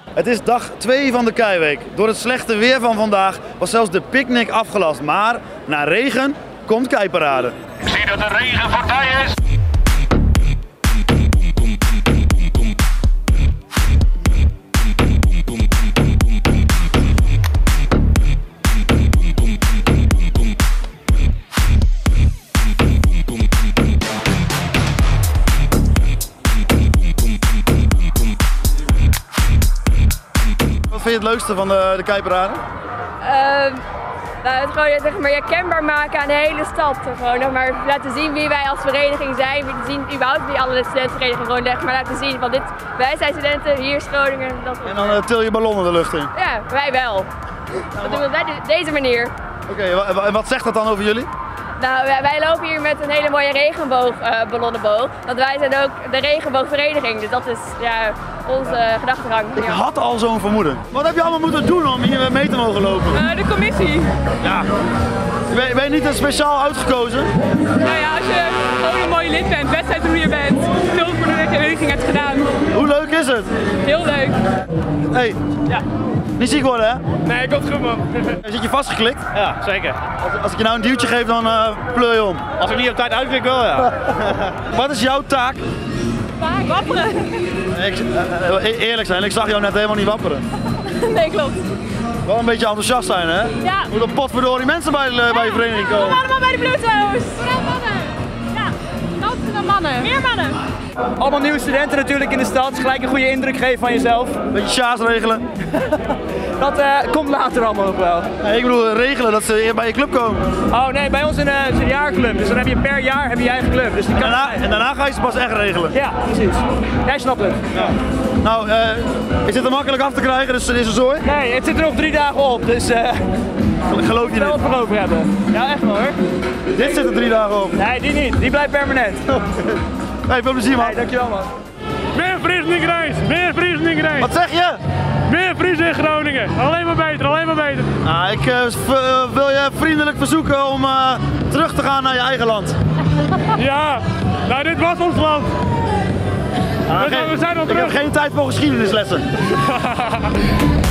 Het is dag 2 van de Keiweek. Door het slechte weer van vandaag was zelfs de picknick afgelast. Maar na regen komt Keiparade. Ik zie dat de regen voorbij is. Wat vind je het leukste van de Keiparade? Nou, het gewoon zeg maar, kenbaar maken aan de hele stad. Gewoon nog maar laten zien wie wij als vereniging zijn. Zien überhaupt wie alle studentenverenigingen gewoon leggen. Maar laten zien van wij zijn studenten, hier is Groningen. En dan til je ballonnen de lucht in? Ja, wij wel. Dat doen we op deze manier. Oké, en wat zegt dat dan over jullie? Nou, wij lopen hier met een hele mooie regenboogballonnenboog. Want wij zijn ook de regenboogvereniging. Dus dat is ja, onze gedachtegang. Ik had al zo'n vermoeden. Wat heb je allemaal moeten doen om hier mee te mogen lopen? De commissie. Ja. Ben je niet speciaal uitgekozen? Nou ja, als je gewoon een mooi lid bent, wedstrijdroeier bent, veel voor de vereniging hebt gedaan. Hoe leuk is het? Heel leuk. Hey. Ja. Niet ziek worden, hè? Nee, komt goed man. Zit je vastgeklikt? Ja, zeker. Als ik je nou een duwtje geef, dan pleur je om. Als ik niet op tijd uitklik wel, ja. Wat is jouw taak? Wapperen. Eerlijk zijn, ik zag jou net helemaal niet wapperen. Nee, klopt. Wel een beetje enthousiast zijn, hè? Ja. Moet een potverdorie mensen bij je vereniging komen. Kom allemaal bij de Blueto's. Vooral mannen. Ja, dansende mannen. Meer mannen. Allemaal nieuwe studenten natuurlijk in de stad. Gelijk een goede indruk geven van jezelf. Beetje sjaars regelen. Dat komt later allemaal nog wel. Nee, ik bedoel regelen dat ze bij je club komen. Oh nee, bij ons is een jaarclub. Dus dan heb je per jaar je eigen club. Dus die kan... En daarna ga je ze pas echt regelen. Ja, precies. Jij snapt het. Ja. Nou, is dit er makkelijk af te krijgen, dus is er zooi? Nee, het zit er nog 3 dagen op. Dus geloof je wel wat dit? voor over hebben. Ja, echt wel hoor. Dit zit er 3 dagen op. Nee, die niet. Die blijft permanent. Hey, veel plezier man. Hey, dankjewel man. Meer Friesland-Reis, meer Friesland-Reis. Wat zeg je? Meer Fries in Groningen. Alleen maar beter, alleen maar beter. Ik wil je vriendelijk verzoeken om terug te gaan naar je eigen land. Ja, nou dit was ons land. We zijn al Ik terug. heb geen tijd voor geschiedenislessen.